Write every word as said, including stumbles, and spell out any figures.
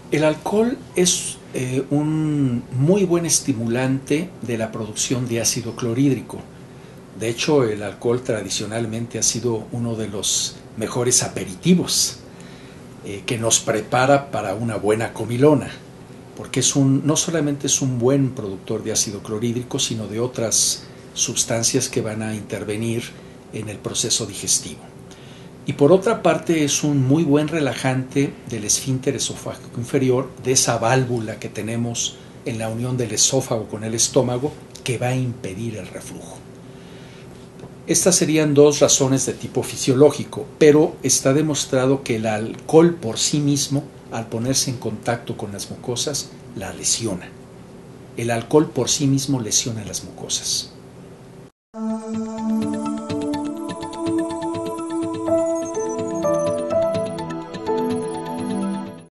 El alcohol es eh, un muy buen estimulante de la producción de ácido clorhídrico. De hecho, el alcohol tradicionalmente ha sido uno de los mejores aperitivos eh, que nos prepara para una buena comilona, porque es un, no solamente es un buen productor de ácido clorhídrico, sino de otras sustancias que van a intervenir en el proceso digestivo. Y por otra parte es un muy buen relajante del esfínter esofágico inferior, de esa válvula que tenemos en la unión del esófago con el estómago, que va a impedir el reflujo. Estas serían dos razones de tipo fisiológico, pero está demostrado que el alcohol por sí mismo, al ponerse en contacto con las mucosas, la lesiona. El alcohol por sí mismo lesiona las mucosas.